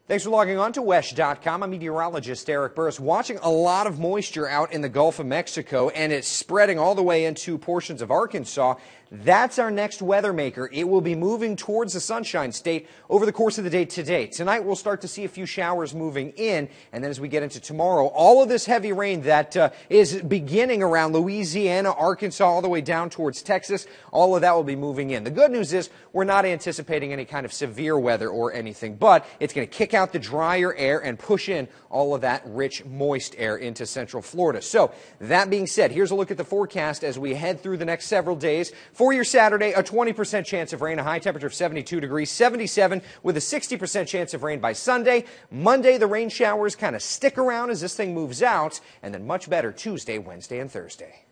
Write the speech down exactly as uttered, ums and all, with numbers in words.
Thanks for logging on to wesh dot com. I'm meteorologist Eric Burris. Watching a lot of moisture out in the Gulf of Mexico, and it's spreading all the way into portions of Arkansas. That's our next weather maker. It will be moving towards the Sunshine State over the course of the day today. Tonight, we'll start to see a few showers moving in, and then as we get into tomorrow, all of this heavy rain that uh, is beginning around Louisiana, Arkansas, all the way down towards Texas, all of that will be moving in. The good news is we're not anticipating any kind of severe weather or anything, but it's going to kick out the drier air and push in all of that rich, moist air into central Florida. So, that being said, here's a look at the forecast as we head through the next several days. For your Saturday, a twenty percent chance of rain, a high temperature of seventy-two degrees, seventy-seven with a sixty percent chance of rain by Sunday. Monday, the rain showers kind of stick around as this thing moves out, and then much better Tuesday, Wednesday, and Thursday.